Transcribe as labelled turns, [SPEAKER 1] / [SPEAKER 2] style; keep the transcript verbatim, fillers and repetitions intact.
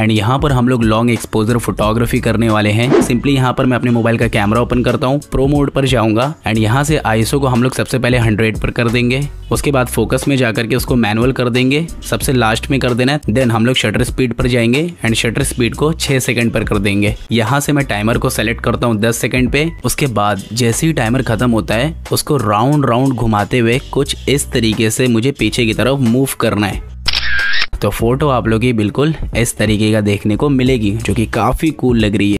[SPEAKER 1] And यहाँ पर हम लोग लॉन्ग एक्सपोजर फोटोग्राफी करने वाले हैं। सिंपली यहाँ पर मैं अपने मोबाइल का कैमरा ओपन करता हूँ, प्रो मोड पर जाऊंगा एंड यहाँ से आईएसओ को हम लोग सबसे पहले हंड्रेड पर कर देंगे। उसके बाद फोकस में जाकर के उसको मैनुअल कर देंगे, सबसे लास्ट में कर देना है। देन हम लोग शटर स्पीड पर जाएंगे एंड शटर स्पीड को छह सेकंड पर कर देंगे। यहाँ से मैं टाइमर को सेलेक्ट करता हूँ दस सेकंड पे। उसके बाद जैसे ही टाइमर खत्म होता है उसको राउंड राउंड घुमाते हुए कुछ इस तरीके से मुझे पीछे की तरफ मूव करना है। तो फोटो आप लोग की बिल्कुल इस तरीके का देखने को मिलेगी, जो कि काफी कूल लग रही है।